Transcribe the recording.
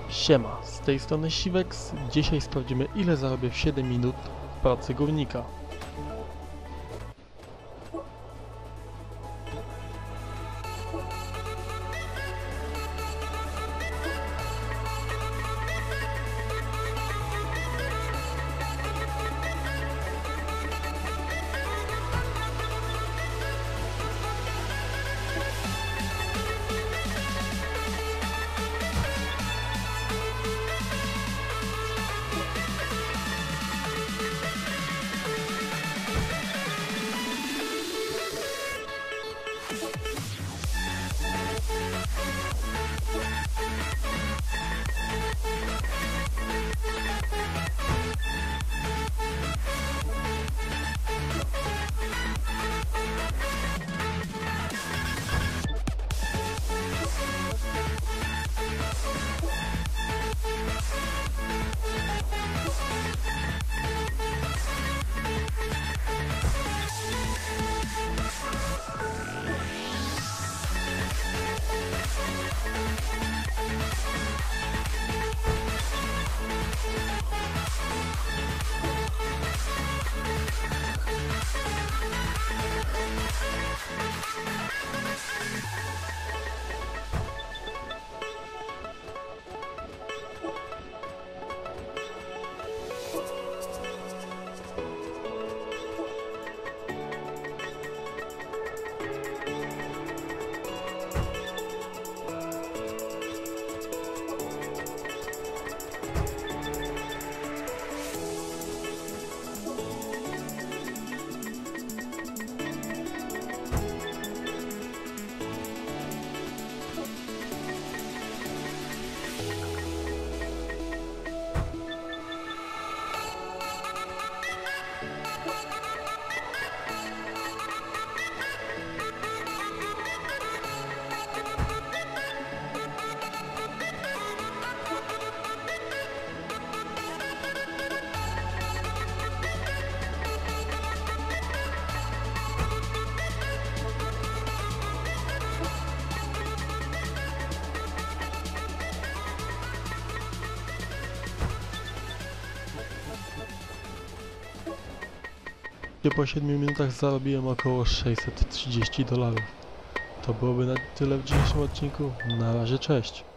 Siema, z tej strony Siwex. Dzisiaj sprawdzimy, ile zarobię w 7 minut w pracy górnika. Po 7 minutach zarobiłem około $630. To byłoby na tyle w dzisiejszym odcinku. Na razie, cześć.